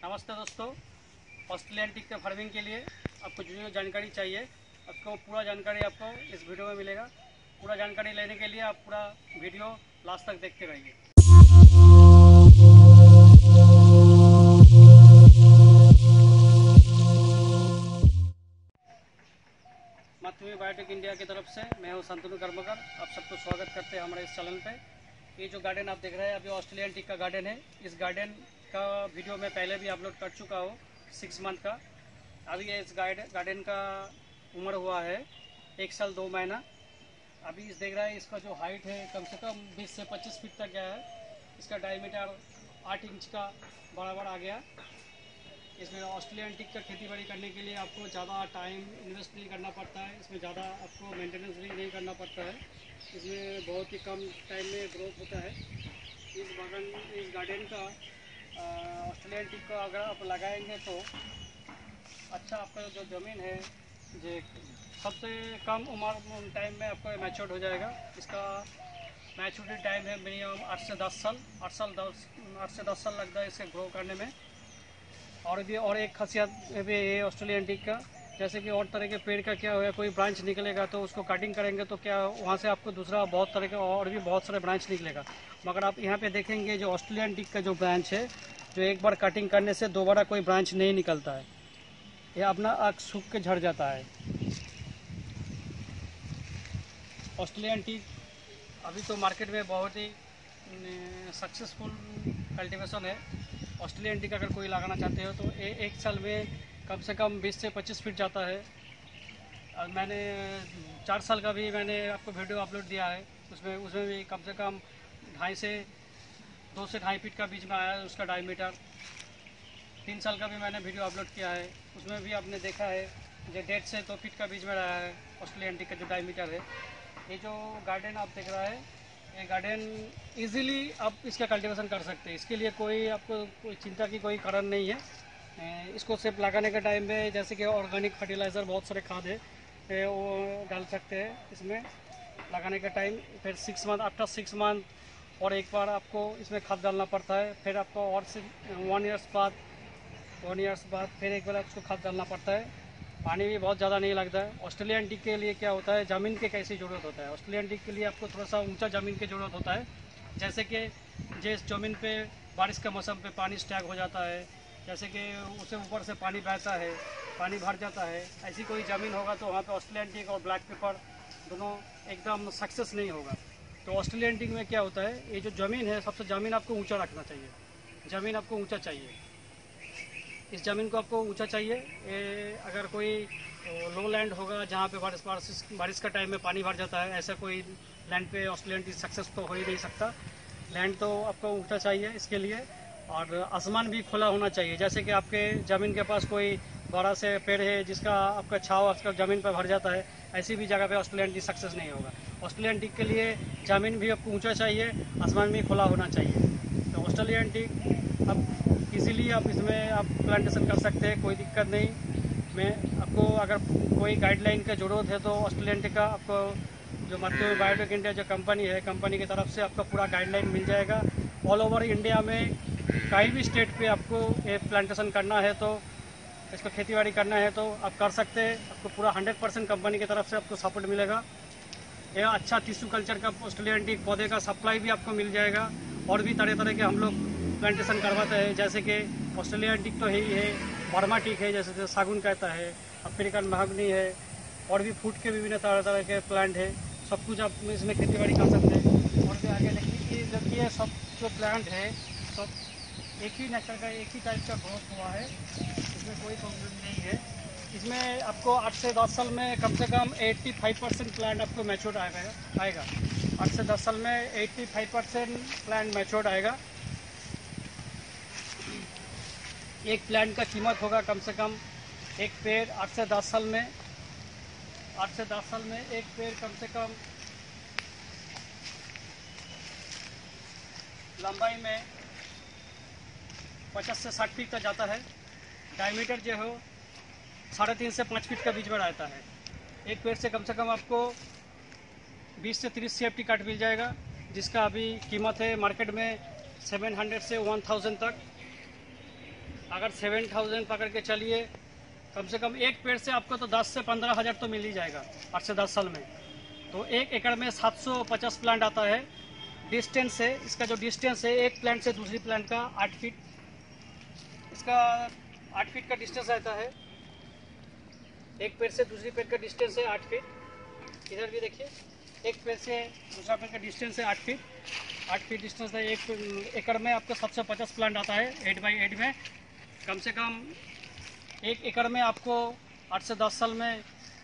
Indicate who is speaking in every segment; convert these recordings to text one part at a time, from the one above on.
Speaker 1: नमस्ते दोस्तों, Australian teak के फार्मिंग के लिए आपको जो जानकारी चाहिए आपको पूरा जानकारी आपको इस वीडियो में मिलेगा। पूरा जानकारी लेने के लिए आप पूरा वीडियो लास्ट तक देखते रहिए। मातृभूमि बायोटेक इंडिया की तरफ से मैं हूँ संतनु कर्मकर। आप सबको स्वागत करते हैं हमारे इस चैनल पे। ये जो गार्डन आप देख रहे हैं अभी ऑस्ट्रेलियन टीक का गार्डन है। इस गार्डन का वीडियो मैं पहले भी अपलोड कर चुका हूँ 6 मंथ का। अभी इस गार्डन का उम्र हुआ है 1 साल 2 महीना। अभी इस देख रहा है इसका जो हाइट है कम से कम 20 से 25 फीट तक गया है। इसका डायमीटर 8 इंच का बराबर आ गया। इसमें ऑस्ट्रेलियन टीक का खेती बाड़ी करने के लिए आपको ज़्यादा टाइम इन्वेस्ट नहीं करना पड़ता है। इसमें ज़्यादा आपको मेंटेनेंस भी नहीं करना पड़ता है। इसमें बहुत ही कम टाइम में ग्रोथ होता है। इस गार्डन का ऑस्ट्रेलियन टीक का अगर आप लगाएंगे तो अच्छा आपका जो ज़मीन है जो सबसे कम उम्र टाइम में आपको मैच्योर हो जाएगा। इसका मैच्योरिटी टाइम है मिनिमम 8 से 10 साल। 8 से 10 साल लगता है इसे ग्रो करने में। और एक खासियत भी है ऑस्ट्रेलियन टीक का, जैसे कि और तरह के पेड़ का क्या होगा, कोई ब्रांच निकलेगा तो उसको कटिंग करेंगे तो क्या वहाँ से आपको दूसरा बहुत तरह का और भी बहुत सारे ब्रांच निकलेगा। मगर आप यहाँ पे देखेंगे जो ऑस्ट्रेलियन टीक का जो ब्रांच है जो एक बार कटिंग करने से दोबारा कोई ब्रांच नहीं निकलता है। यह अपना आग सूख के झड़ जाता है। ऑस्ट्रेलियन टीक अभी तो मार्केट में बहुत ही सक्सेसफुल कल्टीवेशन है। ऑस्ट्रेलियन टीक अगर कोई लगाना चाहते हो तो एक साल में कम से कम 20 से 25 फीट जाता है। और मैंने 4 साल का भी मैंने आपको वीडियो अपलोड दिया है। उसमें भी कम से कम 2.5 से 2.5 फीट का बीच में आया है उसका डायमीटर। 3 साल का भी मैंने वीडियो अपलोड किया है, उसमें भी आपने देखा है जो 1.5 से 2 फीट का बीच में रहा है ऑस्ट्रेलियन टीक का जो डायमीटर है। ये जो गार्डन आप देख रहा है ये गार्डन इजीली आप इसका कल्टीवेशन कर सकते हैं। इसके लिए आपको कोई चिंता की कोई कारण नहीं है। इसको सिर्फ लगाने के टाइम में जैसे कि ऑर्गेनिक फर्टिलाइज़र बहुत सारे खाद है वो डाल सकते हैं इसमें लगाने के टाइम। फिर 6 मंथ आफ्टर 6 मंथ और एक बार आपको इसमें खाद डालना पड़ता है। फिर आपको और 1 ईयर्स बाद फिर एक बार आपको खाद डालना पड़ता है। पानी भी बहुत ज़्यादा नहीं लगता है। ऑस्ट्रेलियन टीक के लिए क्या होता है, ज़मीन के कैसी ज़रूरत होता है। ऑस्ट्रेलियन टीक के लिए आपको थोड़ा सा ऊंचा ज़मीन की ज़रूरत होता है। जैसे कि जिस ज़मीन पे बारिश के मौसम पे पानी स्टैग हो जाता है, जैसे कि उसे ऊपर से पानी बहता है, पानी भर जाता है, ऐसी कोई ज़मीन होगा तो वहाँ पे ऑस्ट्रेलियन टीक और ब्लैक पेपर दोनों एकदम सक्सेस नहीं होगा। तो ऑस्ट्रेलियन टीक में क्या होता है, ये जो ज़मीन है सबसे ज़मीन आपको ऊँचा रखना चाहिए। ज़मीन आपको ऊँचा चाहिए, इस ज़मीन को आपको ऊंचा चाहिए। अगर कोई लो लैंड होगा जहाँ पे बारिश का टाइम में पानी भर जाता है, ऐसा कोई लैंड पे ऑस्ट्रेलियन टीक सक्सेस तो हो ही नहीं सकता। लैंड तो आपको ऊंचा चाहिए इसके लिए। और आसमान भी खुला होना चाहिए। जैसे कि आपके ज़मीन के पास कोई बड़ा से पेड़ है जिसका आपका छाव आपका ज़मीन पर भर जाता है, ऐसी भी जगह पे ऑस्ट्रेलियन टीक सक्सेस नहीं होगा। ऑस्ट्रेलियन टीक के लिए ज़मीन भी आपको ऊँचा चाहिए, आसमान भी खुला होना चाहिए। तो ऑस्ट्रेलियन टीक अब इजीली आप इसमें आप प्लांटेशन कर सकते हैं, कोई दिक्कत नहीं। मैं आपको अगर कोई गाइडलाइन की ज़रूरत है तो ऑस्ट्रेलियन टीक का आपको जो मातृभूमि बायोटेक इंडिया जो कंपनी है, कंपनी की तरफ से आपका पूरा गाइडलाइन मिल जाएगा। ऑल ओवर इंडिया में कहीं भी स्टेट पे आपको ये प्लांटेशन करना है तो इसको खेतीबाड़ी करना है तो आप कर सकते हैं। आपको पूरा 100% कंपनी की तरफ से आपको सपोर्ट मिलेगा। यह अच्छा टिश्यू कल्चर का ऑस्ट्रेलियन टीक पौधे का सप्लाई भी आपको मिल जाएगा। और भी तरह तरह के हम लोग प्लांटेशन करवाते हैं, जैसे कि ऑस्ट्रेलियन टीक तो है ही है, बर्मा टीक है जैसे सागुन कहता है, अफ्रीकन महागनी है, और भी फूड के विभिन्न तरह तरह के प्लांट है। सब कुछ आप इसमें खेतीबाड़ी कर सकते हैं। और भी आगे देखिए सब जो प्लांट है सब एक ही नेचर का एक ही टाइप का ग्रोथ हुआ है, इसमें कोई प्रॉब्लम नहीं है। इसमें आपको 8 से 10 साल में कम से कम 85% प्लांट आपको मैच्योर आएगा। 8 से 10 साल में 85% प्लांट मैच्योर आएगा। एक प्लांट का कीमत होगा कम से कम एक पेड़ 8 से 10 साल में एक पेड़ कम से कम लंबाई में 50 से 60 फीट का जाता है। डायमीटर जो हो 3.5 से 5 फीट का बीच में रहता है। एक पेड़ से कम आपको 20 से 30 सेफ्टी कार्ड मिल जाएगा, जिसका अभी कीमत है मार्केट में 700 से 1000 तक। अगर 7,000 पकड़ के चलिए, कम से कम एक पेड़ से आपको तो 10 से 15,000 तो मिल ही जाएगा 8 से 10 साल में। तो एक एकड़ में 750 प्लांट आता है। डिस्टेंस है, इसका जो डिस्टेंस है एक प्लांट से दूसरी प्लांट का 8 फीट, इसका 8 फीट का डिस्टेंस रहता है। एक पेड़ से दूसरी पेड़ का डिस्टेंस है 8 फीट। इधर भी देखिए, एक पेड़ से दूसरा पेड़ का डिस्टेंस है 8 फीट डिस्टेंस है। एक एकड़ में आपको 750 प्लांट आता है 8 बाई 8 में। कम से कम एक एकड़ में आपको 8 से 10 साल में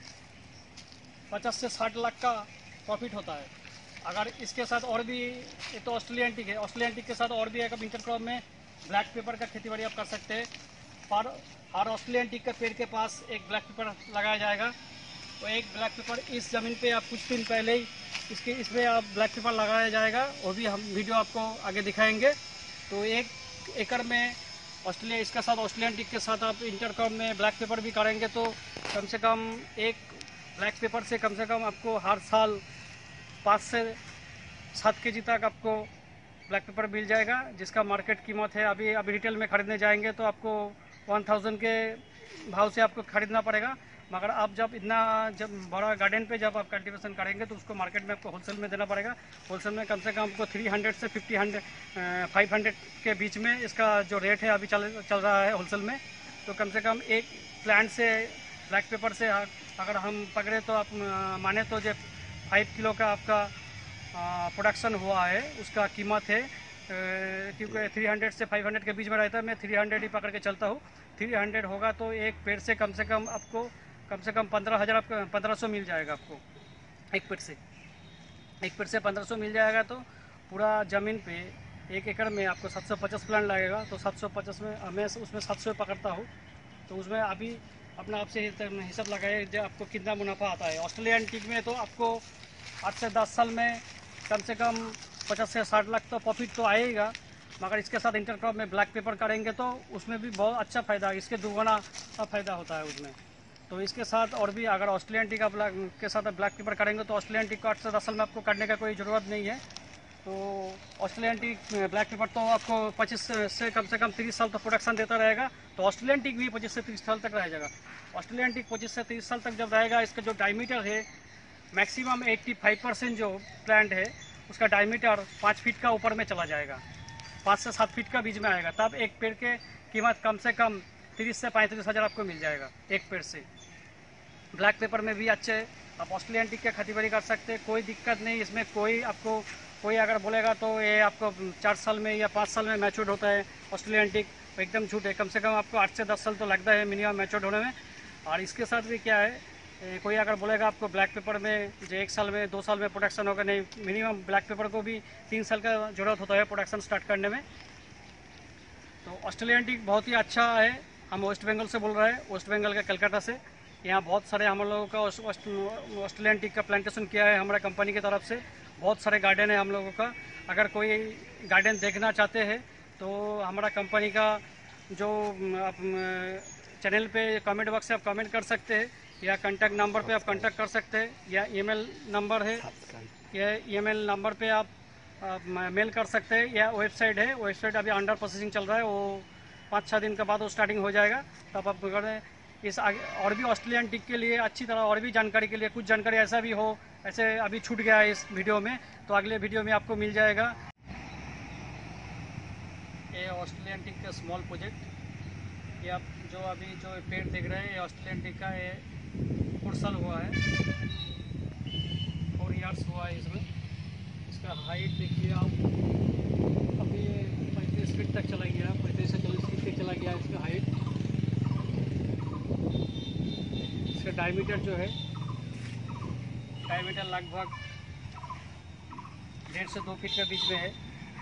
Speaker 1: 50 से 60 लाख का प्रॉफिट होता है। अगर इसके साथ और भी, ये तो ऑस्ट्रेलियन टीक है, ऑस्ट्रेलियन टीक के साथ और भी एक इंटरक्रॉप में ब्लैक पेपर का खेती बाड़ी आप कर सकते हैं। पर हर ऑस्ट्रेलियन टीक का पेड़ के पास एक ब्लैक पेपर लगाया जाएगा। तो एक ब्लैक पेपर इस ज़मीन पे आप कुछ दिन पहले ही इसमें आप ब्लैक पेपर लगाया जाएगा, वो भी हम वीडियो आपको आगे दिखाएंगे। तो एक एकड़ में ऑस्ट्रेलिया, इसके साथ ऑस्ट्रेलियन टीक के साथ आप इंटरक्रॉप में ब्लैक पेपर भी करेंगे तो कम से कम एक ब्लैक पेपर से कम आपको हर साल 5 से 7 केजी तक आपको ब्लैक पेपर मिल जाएगा, जिसका मार्केट कीमत है अभी रिटेल में ख़रीदने जाएंगे तो आपको 1000 के भाव से आपको ख़रीदना पड़ेगा। मगर आप जब बड़ा गार्डन पे जब आप कल्टीवेशन करेंगे तो उसको मार्केट में आपको होलसेल में देना पड़ेगा। होलसेल में कम से कम आपको 300 से 500 के बीच में इसका जो रेट है अभी चल रहा है होलसेल में। तो कम से कम एक प्लांट से ब्लैक पेपर से अगर हम पकड़े तो आप माने तो जो 5 किलो का आपका प्रोडक्शन हुआ है, उसका कीमत है क्योंकि 300 से 500 के बीच में रहता है, मैं 300 ही पकड़ के चलता हूँ। 300 होगा तो एक पेड़ से कम 15,000 आपको 1500 मिल जाएगा आपको एक पेड़ से। एक पेड़ से 1500 मिल जाएगा तो पूरा ज़मीन पे एक एकड़ में आपको 750 प्लांट लगेगा। तो 750 में मैं उसमें 700 पकड़ता हूँ, तो उसमें अभी अपना आपसे हिसाब लगाए जो आपको कितना मुनाफा आता है। ऑस्ट्रेलियन टीक में तो आपको 8 से 10 साल में कम से कम 50 से 60 लाख तो प्रॉफिट तो आएगा। मगर इसके साथ इंटरक्रॉप में ब्लैक पेपर करेंगे तो उसमें भी बहुत अच्छा फ़ायदा, इसके दुगुना फ़ायदा होता है उसमें। तो इसके साथ और भी अगर ऑस्ट्रेलियन टीक के साथ ब्लैक पेपर करेंगे तो ऑस्ट्रेलियन टीक को 8 से 10 साल में आपको करने का कोई ज़रूरत नहीं है। तो ऑस्ट्रेलियन टीक ब्लैक पेपर तो आपको 25 से कम 30 साल तक प्रोडक्शन देता रहेगा। तो ऑस्ट्रेलियन टीक भी 25 से 30 साल तक रह जाएगा। ऑस्ट्रेलियन टीक 25 से 30 साल तक जब रहेगा, इसका जो डायमीटर है मैक्सिमम 85% जो प्लांट है उसका डायमीटर 5 फीट का ऊपर में चला जाएगा, 5 से 7 फीट का बीच में आएगा। तब एक पेड़ के कीमत कम से कम 30 से 35 हज़ार आपको मिल जाएगा एक पेड़ से। ब्लैक पेपर में भी अच्छे आप ऑस्ट्रेलियन टीक के खेती बाड़ी कर सकते हैं, कोई दिक्कत नहीं इसमें। कोई अगर बोलेगा तो ये आपको 4 साल में या 5 साल में मैच्योर होता है ऑस्ट्रेलियन टीक, एकदम झूठ है। कम से कम आपको 8 से 10 साल तो लगता है मिनिमम मैच्योर होने में। और इसके साथ भी क्या है, कोई अगर बोलेगा आपको ब्लैक पेपर में जो 1 साल में 2 साल में प्रोडक्शन होगा, नहीं, मिनिमम ब्लैक पेपर को भी 3 साल का ज़रूरत होता है प्रोडक्शन स्टार्ट करने में। तो ऑस्ट्रेलियन टीक बहुत ही अच्छा है। हम वेस्ट बंगाल से बोल रहे हैं, वेस्ट बंगाल के कलकत्ता से। यहाँ बहुत सारे हम लोगों का ऑस्ट्रेलियन टीक का प्लांटेशन किया है हमारा कंपनी की तरफ से। बहुत सारे गार्डन है हम लोगों का। अगर कोई गार्डन देखना चाहते हैं तो हमारा कंपनी का जो आप चैनल पे कमेंट बॉक्स से आप कमेंट कर सकते हैं, या कांटेक्ट नंबर पे आप कांटेक्ट कर सकते हैं, या ईमेल नंबर है, या ईमेल नंबर पे आप मेल कर सकते हैं, या वेबसाइट है। वेबसाइट अभी अंडर प्रोसेसिंग चल रहा है, वो 5-6 दिन के बाद वो स्टार्टिंग हो जाएगा। तब आप अगर इस आगे और भी ऑस्ट्रेलियन टीक के लिए अच्छी तरह और भी जानकारी के लिए कुछ जानकारी ऐसा भी हो, ऐसे अभी छूट गया है इस वीडियो में, तो अगले वीडियो में आपको मिल जाएगा। ये ऑस्ट्रेलियन टीक का स्मॉल प्रोजेक्ट, ये आप जो पेड़ देख रहे हैं ये ऑस्ट्रेलियन टीक का, ये 4 साल हुआ है, 4 ईयर्स हुआ है इसमें। इसका हाइट देखिए आप, अभी ये 35 फीट तक चला गया, 35 से 40 फीट तक चला गया इसका हाइट। इसका डायमीटर जो है, डायमीटर लगभग 1.5 से 2 फीट के बीच में है।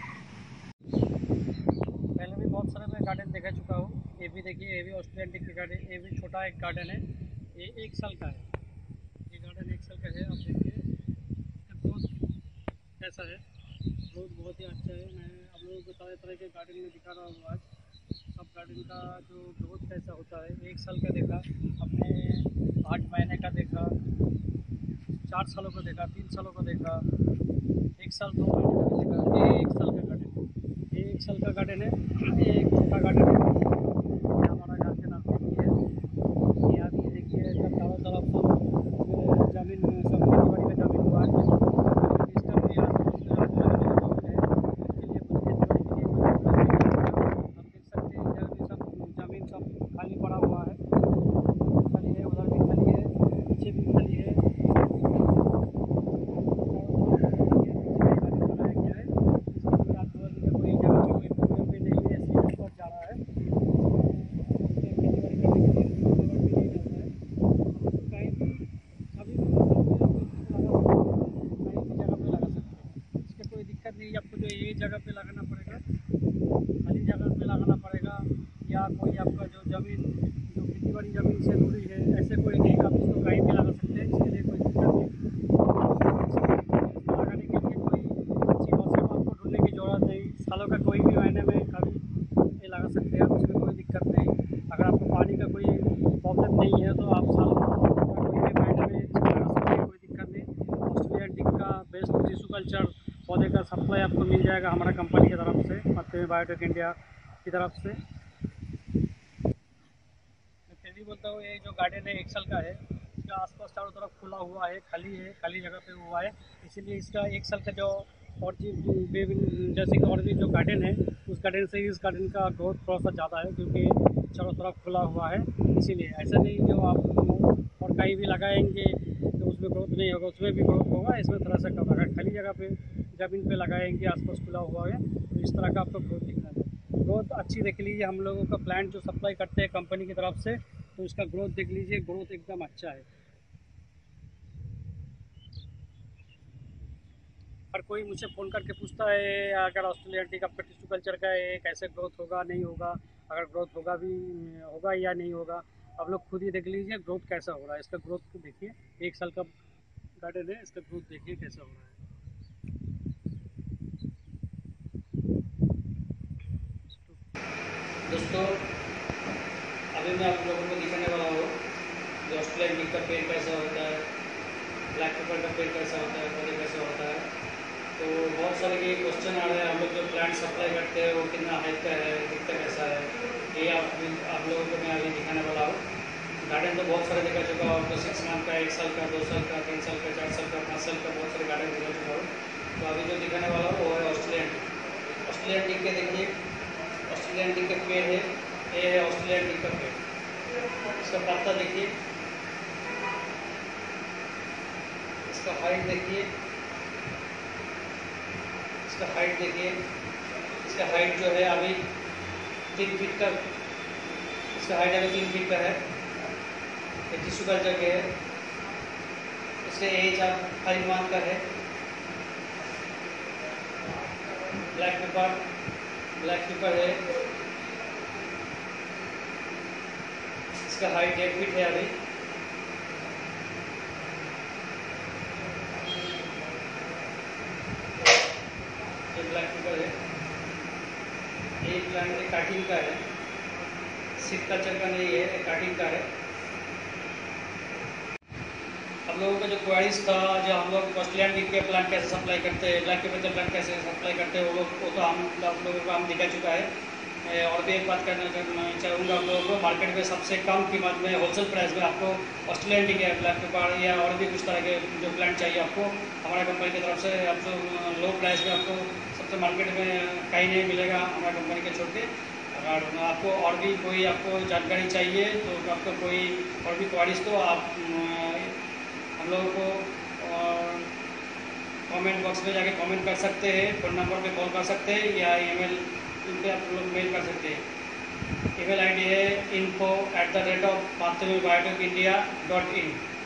Speaker 1: पहले भी बहुत सारे मैं गार्डन देखा चुका हूँ। ये भी देखिए, ये भी ऑस्ट्रेलियन टीक का गार्डन, ये भी छोटा एक गार्डन है, ये 1 साल का है। ये गार्डन 1 साल का है। आप देखिए ग्रोथ कैसा है, ग्रोथ बहुत ही अच्छा है। मैं आप लोगों को तरह तरह के गार्डन में दिखा रहा हूँ आज। सब गार्डन का जो ग्रोथ कैसा होता है, 1 साल का देखा अपने, 8 महीने का देखा, 4 सालों को देखा, 3 सालों को देखा, 1 साल 2 महीने का देखा। ये 1 साल का गार्डन है, ये 1 साल का गार्डन है, ये एक छोटा गार्डन है। जगह पे लगाना पड़ेगा, खाली जगह पे लगाना पड़ेगा, या कोई आपका जो ज़मीन जो खेती बाड़ी ज़मीन से दूरी है, ऐसे कोई नहीं, आप इसको कहीं भी लगा सकते हैं, इसके लिए कोई दिक्कत नहीं। लगाने के लिए कोई अच्छी मौसम आपको ढूंढने की ज़रूरत नहीं, सालों का कोई भी महीने में कभी ये लगा सकते हैं, उसमें कोई दिक्कत नहीं। अगर आपको पानी का कोई प्रॉब्लम नहीं है तो आप सालों का कोई भी महीने में इसको लगा सकते हैं, कोई दिक्कत नहीं। ऑस्ट्रेलियन टीक का बेस्ट टिश्यू कल्चर पौधे का सप्लाई आपको मिल जाएगा हमारा कंपनी की तरफ से, मातृभूमि बायोटेक इंडिया की तरफ से। मैं फिर भी बोलता हूँ, ये जो गार्डन है 1 साल का है, इसका आसपास चारों तरफ खुला हुआ है, खाली है, खाली जगह पे हुआ है, इसीलिए इसका 1 साल का जो और जैसे कि और भी जो गार्डन है उस गार्डन से इस गार्डन का ग्रोथ थोड़ा सा ज़्यादा है, क्योंकि चारों तरफ खुला हुआ है। इसीलिए ऐसा नहीं जो आप और कहीं भी लगाएंगे तो उसमें ग्रोथ नहीं होगा, उसमें भी ग्रोथ होगा, इसमें थोड़ा सा कम होगा। खाली जगह पे ज़मीन पे लगाएंगे, आसपास खुला हुआ है, तो इस तरह का आपको ग्रोथ दिखना है। ग्रोथ अच्छी देख लीजिए, हम लोगों का प्लांट जो सप्लाई करते हैं कंपनी की तरफ से, तो इसका ग्रोथ देख लीजिए, ग्रोथ एकदम अच्छा है। हर कोई मुझसे फ़ोन करके पूछता है अगर ऑस्ट्रेलियन टीक आपका टिश्यू कल्चर का है कैसे ग्रोथ होगा, नहीं होगा, अगर ग्रोथ होगा भी होगा या नहीं होगा, आप लोग खुद ही देख लीजिए ग्रोथ कैसा हो रहा है। इसका ग्रोथ को देखिए, 1 साल का गार्डन है, इसका ग्रोथ देखिए कैसा हो रहा है। दोस्तों, अभी मैं आप लोगों को दिखाने वाला हूँ कि ऑस्ट्रेलियन टीक का पेड़ कैसा होता है, ब्लैक पेपर का पेड़ कैसा होता है, पौधे कैसा होता है। तो बहुत सारे ये क्वेश्चन आ रहे हैं, हम लोग जो प्लांट सप्लाई करते हैं वो कितना हाइट का है, दिखता कैसा है, ये आप लोगों को मैं अभी दिखाने वाला हूँ। गार्डन तो बहुत सारे दिखा चुका हूँ, तो 6 मंथ का, 1 साल का, 2 साल का, 3 साल का, 4 साल का, 5 साल का, बहुत सारे गार्डन दिखा चुका हूँ। तो अभी जो दिखाने वाला हूँ वो है ऑस्ट्रेलियन टीक। ऑस्ट्रेलियन टीक के देखिए, ऑस्ट्रेलियन टीक के पेड़ है, ये है ऑस्ट्रेलियन टीक का पेड़। इसका पत्ता देखिए, इसका हाइट देखिए, इसका हाइट देखिए, इसका हाइट जो है अभी 3 फीट का, इसका हाइट अभी 3 फीट का है। ये टिश्यू कल्चर के है, इसका एज अब 5 मंथ का है। ब्लैक पेपर है, इसका हाइट 1 फीट है अभी। ये ब्लैक पेपर है, ये प्लांट काटिंग का है, सीड कल्चर का नहीं है, काटिंग का है। हम लोगों का जो क्वारीज था, जो हम लोग ऑस्ट्रेलियन टीक के प्लांट कैसे सप्लाई करते हैं, ब्लैक पेपर के प्लांट कैसे सप्लाई करते हैं, वो तो हम लोगों को हम दिखा चुका है। और भी एक बात करना चाहूँगा आप लोगों को, मार्केट में सबसे कम कीमत में होलसेल प्राइस में आपको ऑस्ट्रेलियन टीक है, ब्लैक पेपर या और भी कुछ तरह के जो प्लांट चाहिए आपको हमारा कंपनी की तरफ से, आपको लो प्राइस में आपको सबसे मार्केट में कहीं नहीं मिलेगा हमारा कंपनी के छोड़ के। अगर आपको और भी कोई आपको जानकारी चाहिए तो आपको कोई और भी क्वारीज तो आप हम लोगों को कमेंट बॉक्स में जाके कमेंट कर सकते हैं, फ़ोन नंबर पे कॉल कर सकते हैं, या ईमेल पे आप लोग मेल कर सकते हैं। ईमेल आईडी है info@matribhumi.in।